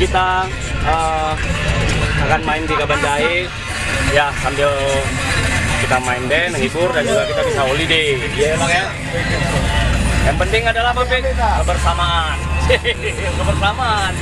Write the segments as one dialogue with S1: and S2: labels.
S1: kita akan main di Kabanjahe ya, sambil kita main dance, menghibur, dan juga kita bisa holiday. Iya Bang ya. Yang penting adalah apa, Bang? Kebersamaan. Kebersamaan.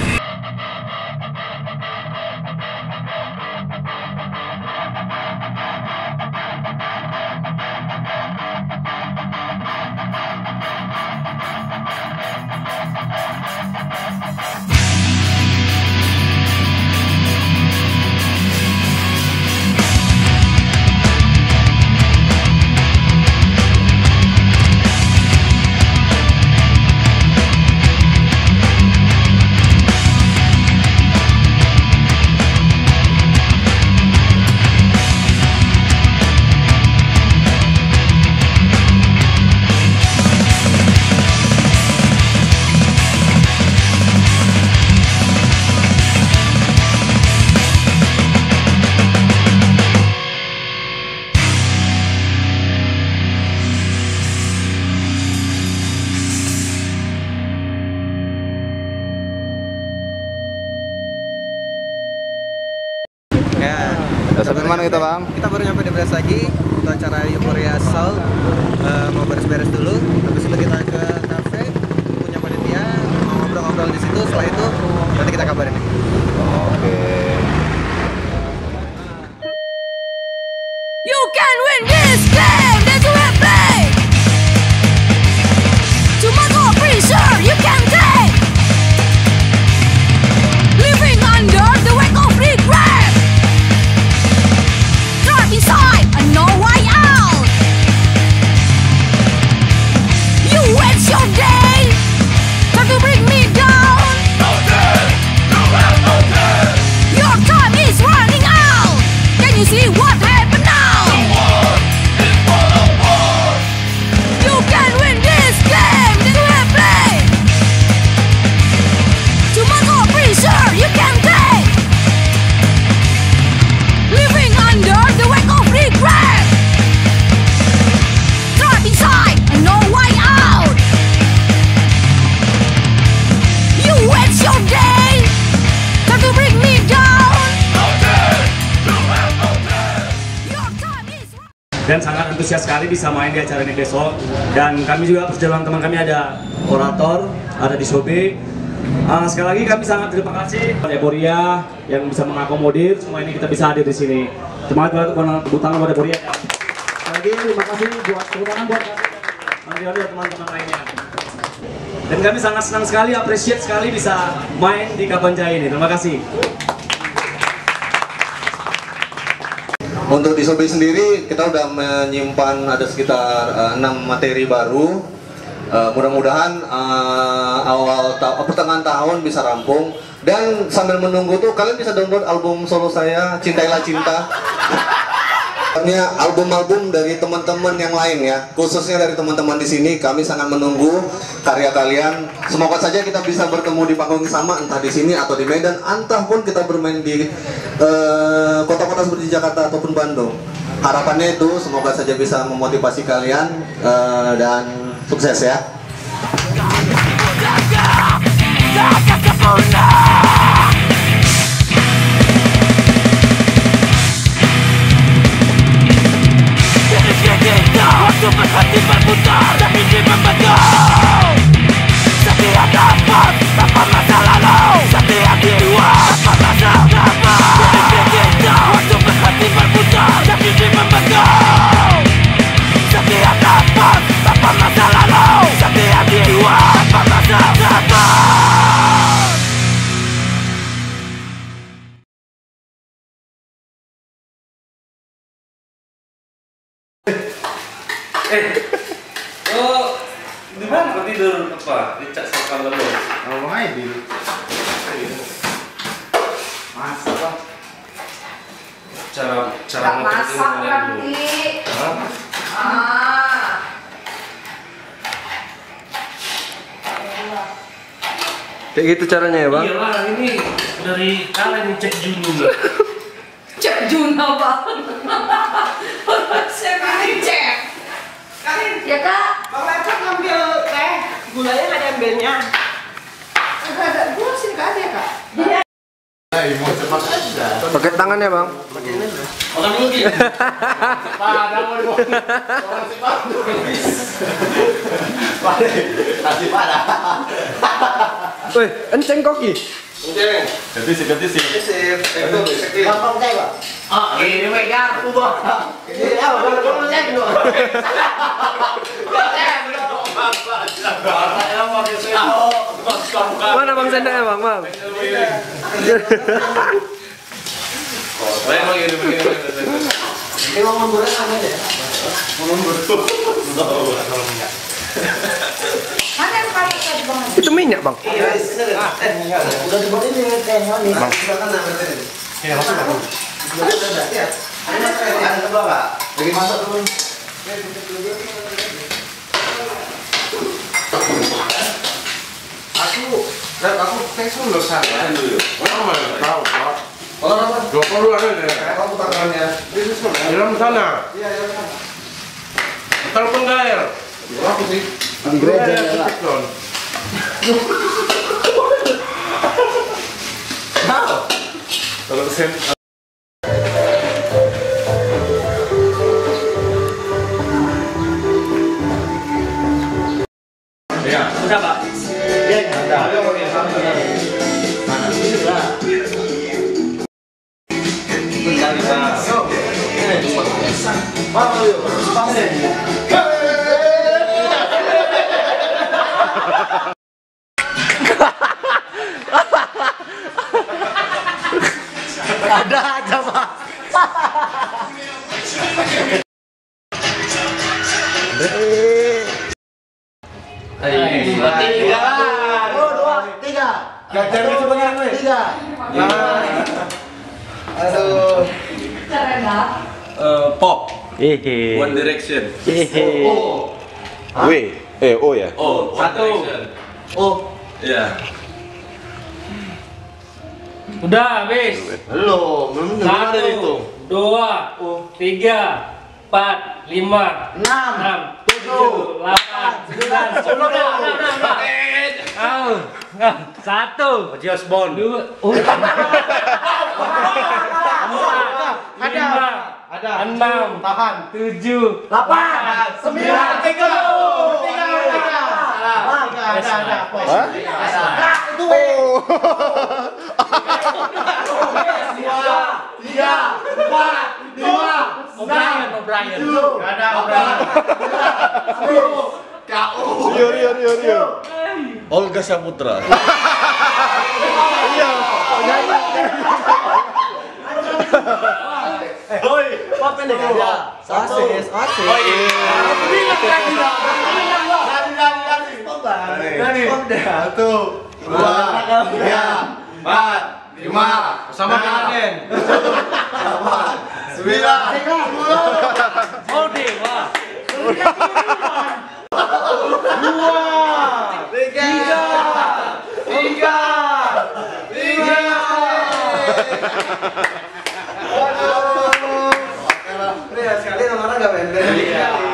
S2: Sampai mana kita Bang?
S3: Kita baru nyampe di Beres lagi untuk acara Euphoria Soul. Mau beres-beres dulu, habis itu kita ke cafe punya panitia, mau ngobrol-ngobrol di situ. Setelah itu nanti kita kabarin.
S2: Oke.
S4: You can win this game, that's the way I play. Tomorrow, pretty sure you can take. Living under the wake of regret. Trapped inside and no way out. You waste your day, try to bring me down.
S5: No day, you have no day.
S4: Your time is running out. Can you see what happened now?
S5: The war is full of war.
S4: You can win this game, this way I play. Tomorrow, pretty sure you can take. Living under the wake of regret. Trapped inside and no way out. You waste your day, try to bring me down.
S5: No day, you have no day.
S4: Your time is
S1: Dan sangat antusias sekali bisa main di acara ini besok. Dan kami juga perjalanan teman kami ada orator, ada di Sobe. Sekali lagi kami sangat terima kasih pada Euphoria yang bisa mengakomodir semua ini, kita bisa hadir di sini. Semangat buat tepuk tangan pada Euphoria. Sekali lagi terima kasih buat tepuk tangan buat Andrea dan teman-teman lainnya. Dan kami sangat senang sekali, appreciate sekali bisa main di Kabanjahe ini. Terima kasih.
S6: Untuk di Sobe sendiri kita udah menyimpan ada sekitar 6 materi baru. Mudah-mudahan pertengahan tahun bisa rampung. Dan sambil menunggu tuh kalian bisa download album solo saya Cintailah Cinta. Ini album-album dari teman-teman yang lain ya, khususnya dari teman-teman di sini. Kami sangat menunggu karya kalian. Semoga saja kita bisa bertemu di panggung sama, entah di sini atau di Medan, entah pun kita bermain di kota-kota seperti Jakarta ataupun Bandung. Harapannya itu semoga saja bisa memotivasi kalian dan sukses ya.
S5: Waktu berhenti berputar dan mimpi membentang. Setiap dapat tanpa masa lalu, setiap jiwa tanpa rasa dapat. Waktu berhenti berputar dan mimpi membentang. Setiap dapat tanpa masa lalu, setiap jiwa tanpa rasa dapat.
S7: Oh, di mana kau tidur apa? Dicak sama lo.
S2: Ngomong aja di. Masak lah.
S7: Cara
S8: masak nanti.
S3: Kayak gitu caranya ya Bang?
S7: Iyalah, ini dari kalian cek Juno.
S8: Cek Juno Bang. Saya kali cek. Kali ya Kak. Bang Lepet ngambil teh, gulanya nggak diambilnya. Nggak ada, gua sih nggak ada ya kak.
S3: Pakai tangan ya bang.
S7: Makan dulu Ki.
S3: Woi, enceng koki.
S2: Ganti sih.
S7: Ini megang aku bang.
S3: Mana bang sendoknya bang? Bang.
S8: Mana yang paling tadi bang?
S3: Itu minyak bang.
S2: Aku kayak sudah sana dulu. Tahu, Pak. Joko lu ada deh. Kamu tangannya. Di dalam sana. Iya, telepon gael. Aku sih. Di gereja ya. Kalau sen
S1: Ya, sudah Pak.
S3: Ada aja bang.
S6: Aduh.
S8: Karena
S7: Pop.
S3: Hehe.
S7: One Direction.
S3: Hehe.
S2: O ya?
S7: Oh, satu.
S3: Oh.
S7: Ya.
S9: Udah habis.
S3: Belum
S9: 1, 2, 3, 4, 5, 6, 7, 8, 9, 10. Satu.
S7: Ozzy Osbourne.
S9: Dua. Ada. 6. Tahan. 7. 8. 9. 3. O'Brien.
S2: Rio.
S7: Olga Saputra.
S3: Apa pendek aja? Oasis.
S2: Sama Raden. 9.
S9: Oh dewa.
S3: 3. Sekali nomornya nggak main.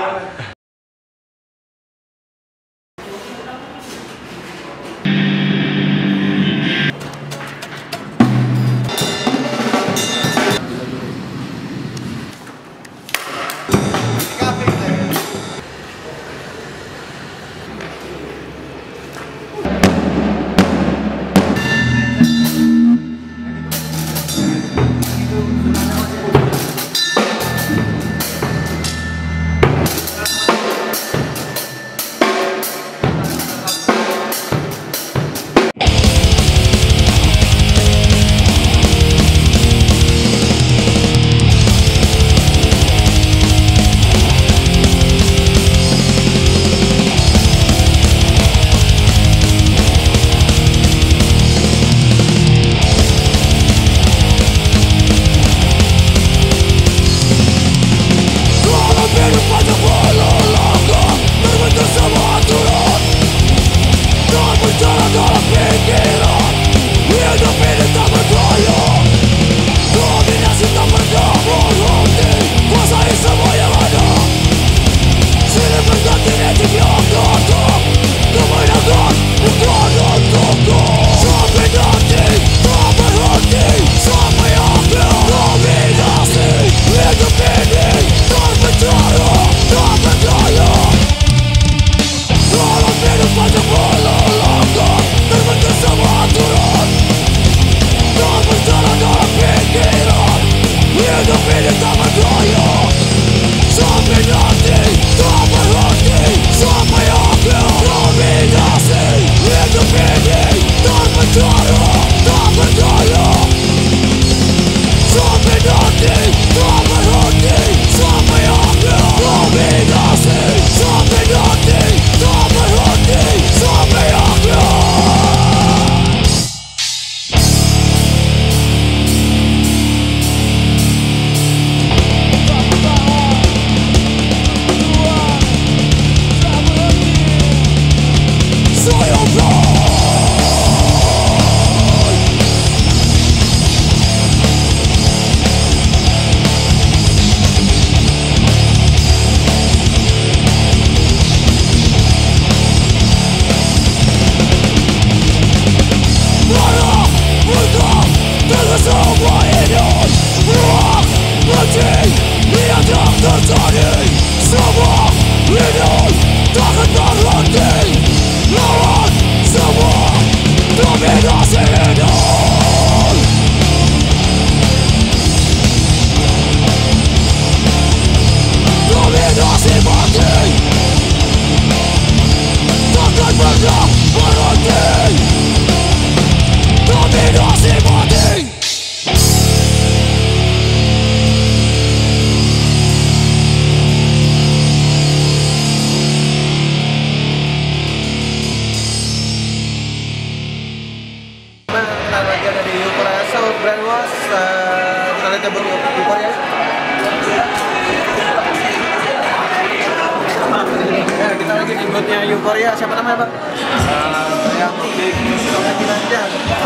S3: Euphoria, siapa namanya Bang? Yang aja.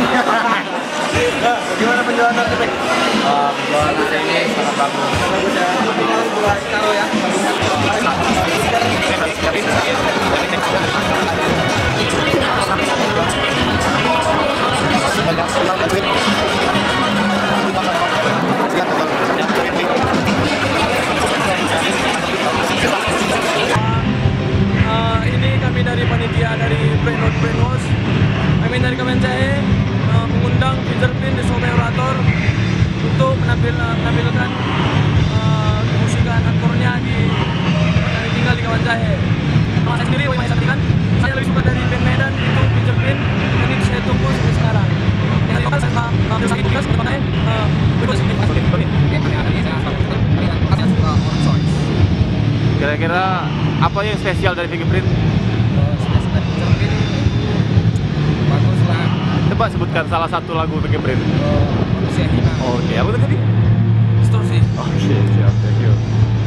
S3: Gimana penjualan Artefak?
S9: Penjualan ini sangat bagus.
S3: Bagus ya. Buat kalau ya.
S10: Ini kami dari panitia dari Brenos, kami dari Kemenjahe mengundang Fingerprint di Sobe Orator untuk menampilkan musikan aktornya di kami tinggal di Kemenjahe. Saya sendiri, saya lebih suka dari band Medan itu Fingerprint, dan ini saya tunggu sampai sekarang. Yang lokal saya ambil sakit tugas sebagai
S9: Kira-kira apa yang spesial dari Fingerprint?
S10: spesial dari Fingerprint bagus lah.
S9: Coba sebutkan salah satu lagu Fingerprint.
S10: Manusia Hina.
S9: Oke, apa tadi?
S10: Distorsi.
S9: Oke, siap, thank you.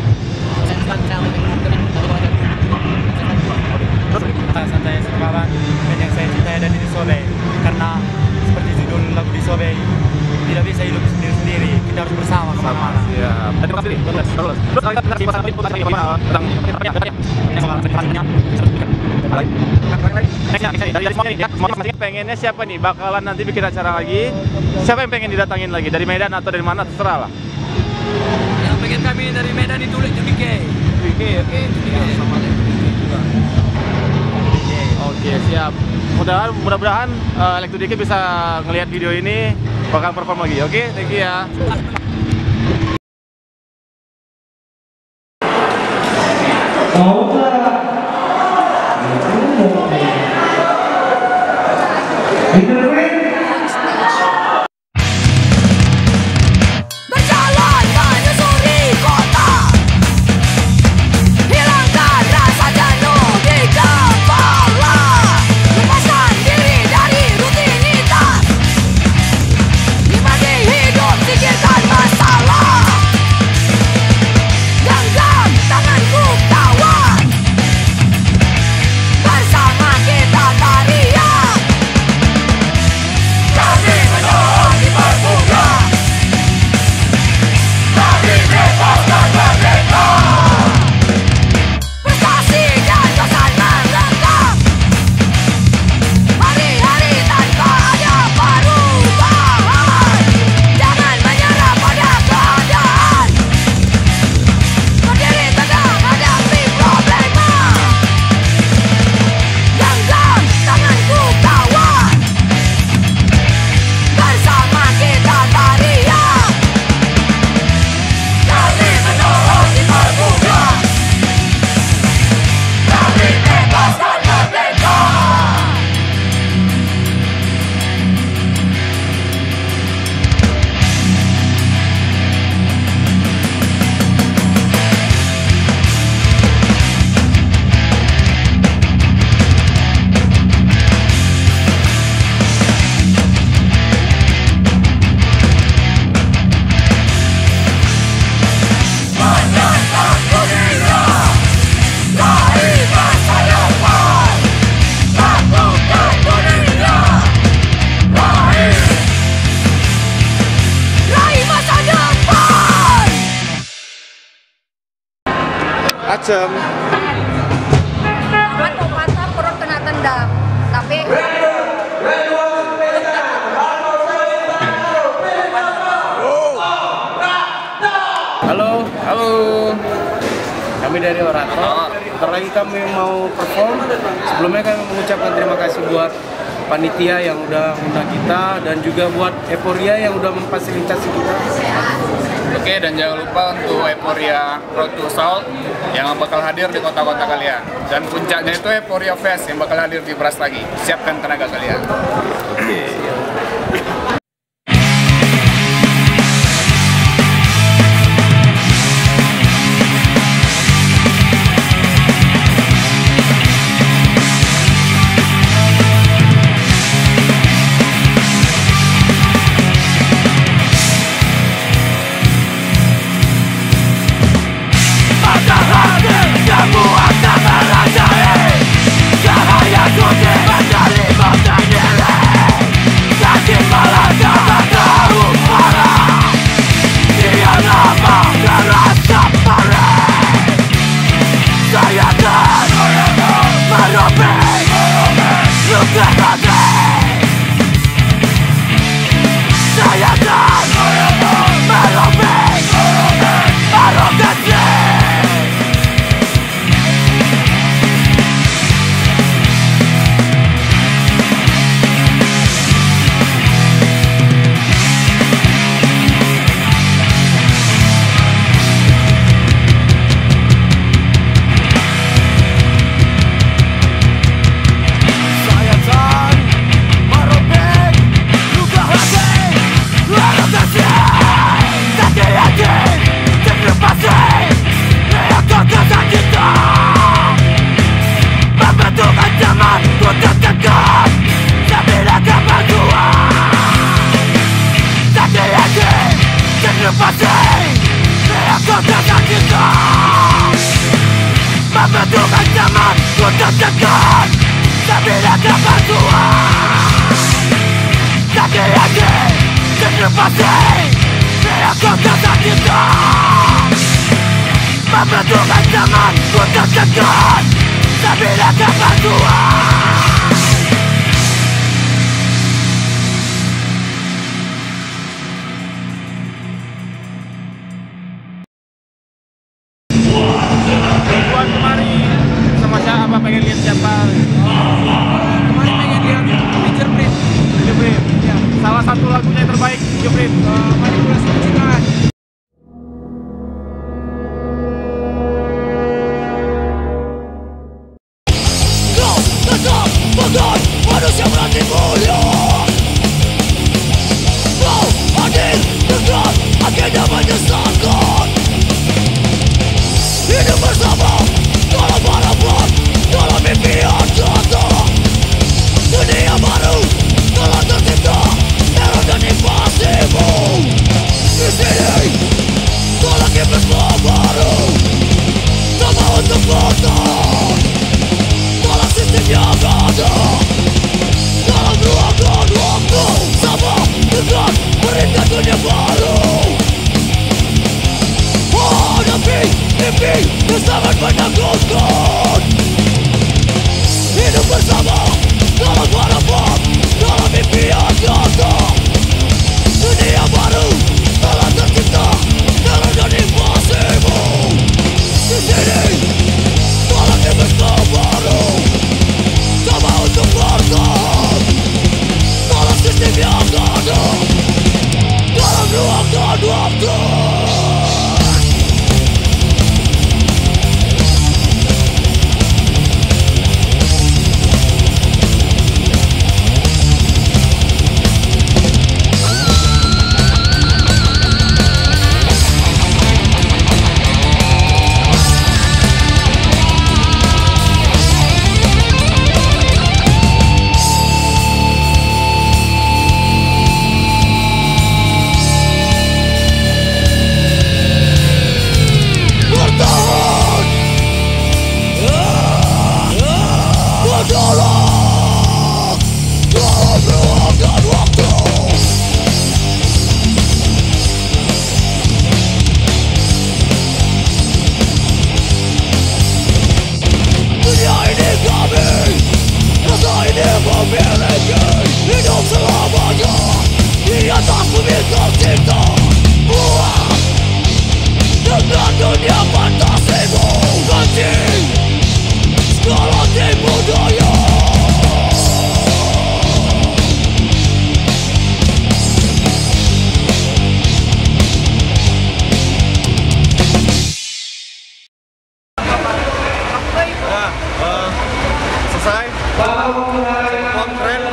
S11: Santai sekarang yang saya cintai ada di Sobe, karena seperti judul lagu di Sobe, tidak bisa hidup sendiri-sendiri, kita harus bersama kemana-mana.
S9: Siap. Tadi kasih terus. Terus kita masih putasi bagaimana tentang dari semuanya nih ya, semua masing pengennya siapa nih bakalan nanti bikin acara lagi, siapa yang pengen didatangin lagi dari Medan atau dari mana terserah lah.
S10: Yang pengen kami dari Medan itu Electric
S9: Oke, siap. Mudah-mudahan Electric bisa ngelihat video ini bakal perform lagi. Oke, thank you ya.
S4: Berjalan menyusuri kota, hilangkan rasa jenuh di kepala, lepaskan diri dari rutinitas, nikmati hidup, pikirkan masalah, genggam tanganku kawan, bersama kita teriak, kami menolak di berbuka. Prestasi dan kesan melengkap, hari-hari tanpa ada perubahan. Jangan menyerah pada keadaan, berdiri tegak hadapi problema. Genggam tanganku kawan, bersama kita teriak, kami menolak di berbuka, kami bebas dan merdeka. Menantang dunia dari masa depan, lakukan dunia raih masa depan.
S9: Acem.
S8: Mantap perut kena tendang, tapi
S12: dari Orator. Bentar lagi kami mau perform. Sebelumnya kami mengucapkan terima kasih buat panitia yang udah undang kita dan juga buat Euphoria yang udah memfasilitasi kita.
S13: Oke, dan jangan lupa untuk Euphoria Road to Salt yang bakal hadir di kota-kota kalian. Dan puncaknya itu Euphoria Fest yang bakal hadir di Beras lagi. Siapkan tenaga kalian. Oke.
S5: Kamu akan merajai cahaya putih menjadi bangsa diri. Kaki melangkah tak tahu arah. Dia lama terasa parah. Saya akan merobek luka hati. Saya akan merobek arogansi. Membentukkan zaman ku tertekan Sambil bantuan Kaki-kaki terlepasi Aku kesakitan Membentukkan zaman ku tertekan Sambil bantuan
S9: pengen lihat siapa?
S12: Kemarin pengen lihat Fingerprint.
S9: Ya. Salah satu lagunya yang terbaik Fingerprint.
S12: Manipulasi Kecintaan.
S5: Kau tetap bagai manusia berarti mulia. Kau hadir dengan agenda menyesatkan. Hidup bersama dalam harapan, dalam mimpi yang datang. Dunia baru telah tercipta, era dan invasimu. Di sini tak lagi bersama baru, sama untuk bertahan dalam sistem yang ada. Dalam ruangan waktu sama dengan merindah dunia baru. Hadapi mimpi yang sangat menakutkan. Hidup bersama dalam harapan, dalam mimpi yang datang. Dunia baru telah tercipta, era dan invasimu. Di sini tak lagi bersama baru, coba untuk bertahan dalam sistem yang ada. Dalam ruangan waktu.
S3: Selesai, keren,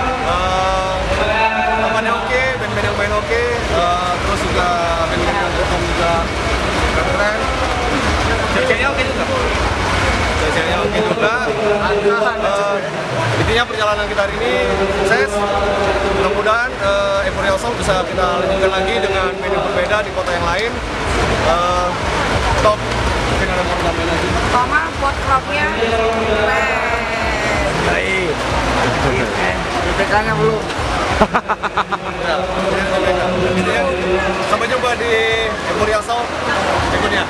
S3: lapannya oke, band-band yang main oke, terus juga band-band yang perform juga keren. Cewek-ceweknya oke juga. Cewek-ceweknya oke juga. Intinya perjalanan kita hari ini sukses. Mudah-mudahan Euphoria Soul bisa kita lanjutkan lagi dengan band yang berbeda di kota yang lain. Top, mungkin ada mau tambahin lagi.
S8: Pertama buat crowd-nya
S3: Baik.
S8: BPK-nya belum.
S3: Intinya sampai jumpa di Euphoria Soul berikutnya.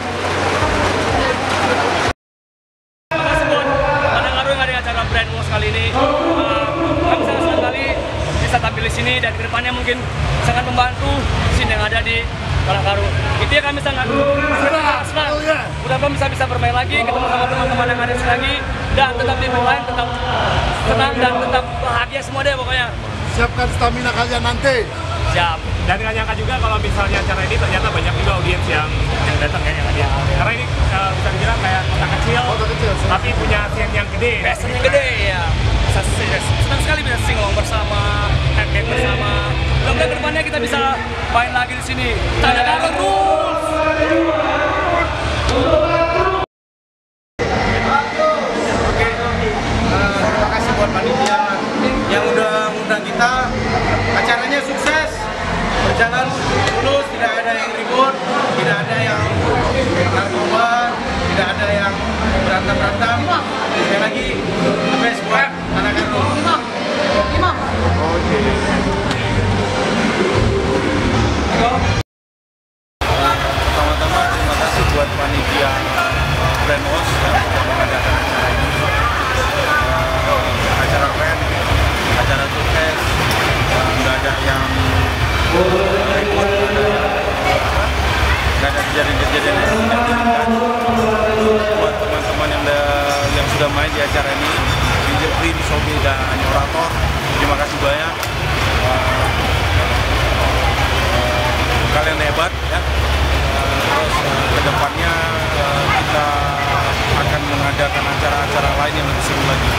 S10: Acara Brainwash kali ini kami sangat senang kali bisa tampil di sini dan kedepannya mungkin sangat membantu scene yang ada di Karangkaru. Itu ya kami sangat senang. Mudah-mudahan bisa bermain lagi, ketemu sama teman-teman yang ada di sini lagi dan tetap di main, tetap senang dan tetap bahagia semua deh pokoknya.
S14: Siapkan stamina kalian nanti.
S10: Siap.
S9: Dan nggak nyangka juga kalau misalnya acara ini ternyata banyak juga audiens yang datang ya, yang hadir. Karena ini bisa dibilang kayak kota kecil, tapi punya scene yang gede.
S10: Scene yang gede ya. Senang sekali bisa singlong bersama, headbang bersama. Mudah-mudahan kedepannya kita bisa main lagi di sini. Karangkaru rules.
S12: Terima kasih buat panitia yang udah ngundang kita. Acaranya sukses, berjalan mulus, tidak ada yang ribut, tidak ada yang narkoba, tidak ada yang berantem-berantem. Sekali lagi, best buat Karangkaru.
S3: Pertama-tama terima kasih buat panitia Brainwash yang sudah mengadakan acara ini. Acara keren, acara sukses, nggak ada yang nggak ada kejadian-kejadian yang tidak diinginkan. Buat teman-teman yang sudah main di acara ini, Fingerprint, Sobe, dan Orator, terima kasih banyak. Kalian hebat ya. Terus kedepannya kita akan mengadakan acara-acara lain yang lebih seru lagi.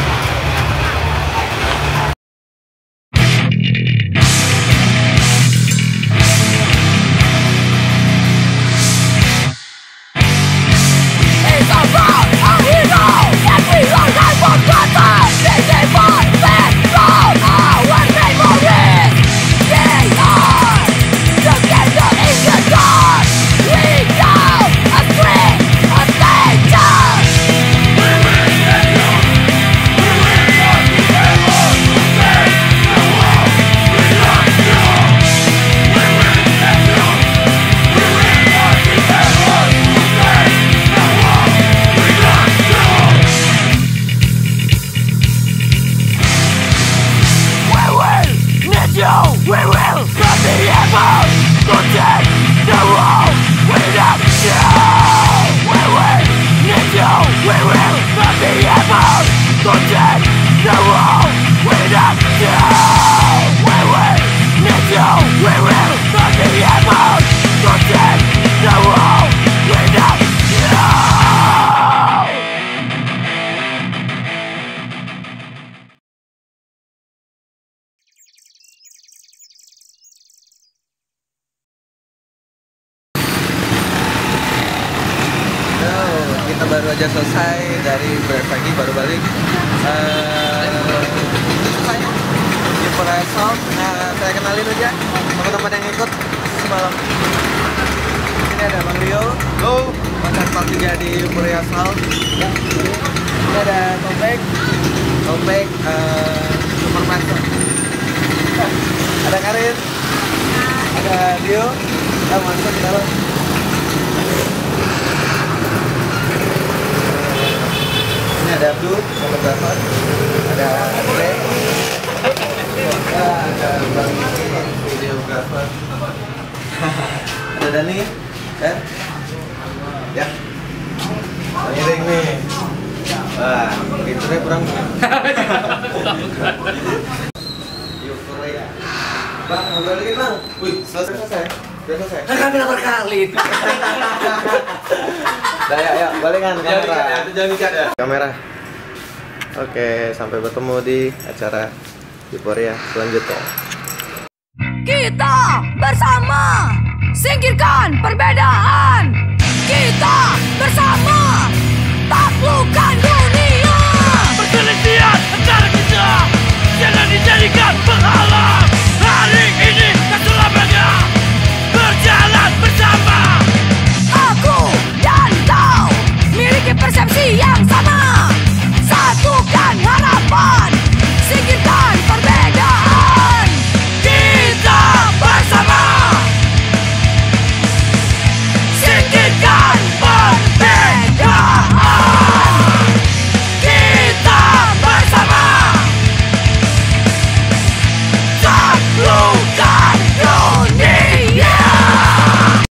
S3: Kita baru aja selesai dari pagi, baru balik. Euphoria Soul. Nah, saya kenalin aja teman-teman yang ikut semalam. Ini ada Bang Rio, mantan part 3 di Euphoria Soul. Ini ada Topek, Supermaster. Ada Karin, ada Dio, kita masuk di dalam. Ada Abdul, fotografer, ada Andre, ada Bang Iki, videografer, ada Dani, kan? Ya, Bang Iring nih. Wah, gitu deh kurang.
S6: Selesai.
S12: Kan kami terkali.
S6: Dah ya, balikkan kamera.
S12: Jangan dicat ya.
S6: Kamera. Oke, sampai bertemu di acara Euphoria selanjutnya.
S4: Kita bersama singkirkan perbedaan. Kita bersama taklukkan dunia.